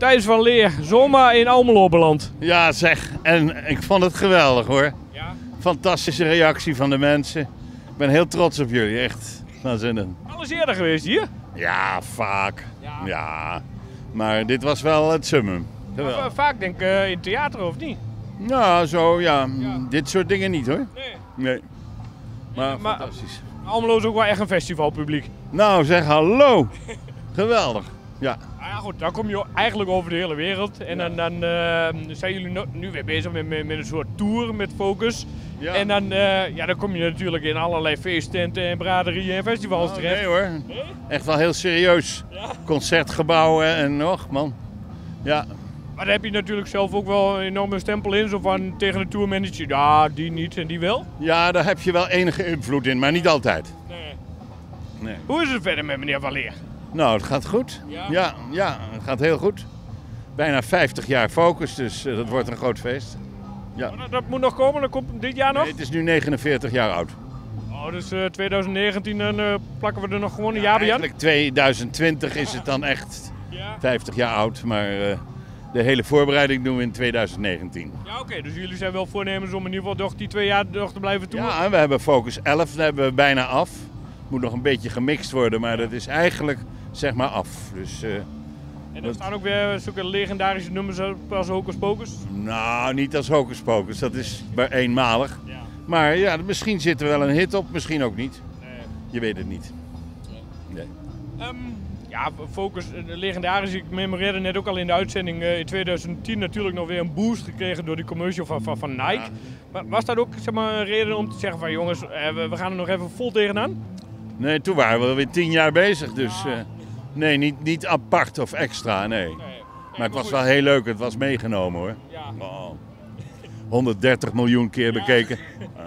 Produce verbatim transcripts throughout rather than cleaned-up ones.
Thijs van Leer, zomaar in Almelo beland. Ja zeg, en ik vond het geweldig hoor. Ja. Fantastische reactie van de mensen. Ik ben heel trots op jullie, echt. Waanzinnig. Alles eerder geweest hier? Ja, vaak. Ja. Ja. Maar dit was wel het summum. Geweldig. Va- Vaak denk ik uh, in theater of niet? Nou, zo ja. Ja. Dit soort dingen niet hoor. Nee. Nee. Maar, Maar- fantastisch. Almelo is ook wel echt een festivalpubliek. Nou zeg, hallo. Geweldig. Ja. Nou ja goed, dan kom je eigenlijk over de hele wereld. En dan, dan uh, zijn jullie no- nu weer bezig met, met, met een soort tour met Focus. Ja. En dan, uh, ja, dan kom je natuurlijk in allerlei feesttenten en braderieën en festivals Oh, terecht. nee hoor. Nee? Echt wel heel serieus. Ja. Concertgebouwen en nog man. Ja. Maar daar heb je natuurlijk zelf ook wel een enorme stempel in. Zo van tegen de tourmanager, ja, die niet en die wel. Ja, daar heb je wel enige invloed in, maar niet altijd. Nee. Nee. Hoe is het verder met meneer Van Leer? Nou, het gaat goed. Ja? Ja, ja, het gaat heel goed. Bijna vijftig jaar Focus, dus uh, dat wordt een groot feest. Ja. Oh, dat, dat moet nog komen, dat komt dit jaar nog? Nee, het is nu negenenveertig jaar oud. Oh, dus uh, twintig negentien dan uh, plakken we er nog gewoon een Ja, jaar bij aan? eigenlijk twintig twintig is het dan echt Ja, vijftig jaar oud, maar uh, de hele voorbereiding doen we in twintig negentien. ja oké, dus jullie zijn wel voornemens om in ieder geval toch die twee jaar nog te blijven toeren? Ja, en we hebben Focus elf, dat hebben we bijna af. Moet nog een beetje gemixt worden, maar dat is eigenlijk zeg maar af. Dus, uh, En er staan ook weer zulke legendarische nummers als Hocus Pocus? nou, niet als Hocus Pocus, dat is maar eenmalig. Ja. Maar ja, misschien zit er wel een hit op, misschien ook niet. Nee. Je weet het niet. Nee. Um, ja, Focus, uh, legendarisch. Ik memoreerde net ook al in de uitzending uh, in twintig tien natuurlijk nog weer een boost gekregen door die commercial van, van, van Nike. Ja. Maar was dat ook zeg maar, een reden om te zeggen van jongens, uh, we, we gaan er nog even vol tegenaan? Nee, toen waren we weer tien jaar bezig, dus uh, nee, niet, niet apart of extra, nee. Nee. Maar het was wel heel leuk, het was meegenomen hoor. Ja. Oh. honderddertig miljoen keer bekeken. Uh,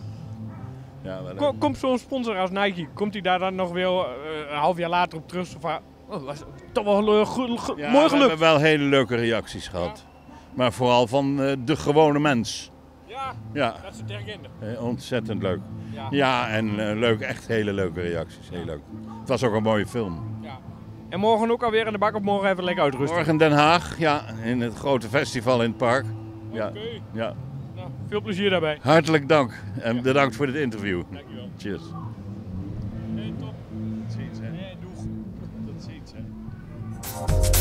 ja, wel leuk. Kom- Komt zo'n sponsor als Nike, komt hij daar dan nog weer uh, een half jaar later op terug? Zo van, oh, was toch wel uh, go- go- Ja, mooi we gelukt. hebben wel hele leuke reacties gehad. Maar vooral van uh, de gewone mens. Ja, Ja, dat is het herkende. eh, ontzettend leuk. Ja. Ja, en uh, leuk, echt hele leuke reacties. Heel leuk. Het was ook een mooie film. Ja. En morgen ook alweer in de bak of morgen even lekker uitrusten? Morgen in Den Haag, ja, in het grote festival in het park. Ja, Oké. ja. Nou, veel plezier daarbij. Hartelijk dank en bedankt voor dit interview. Dankjewel. Cheers. Hey, top. Tot ziens, hè. Hey, doeg. Tot ziens, hè.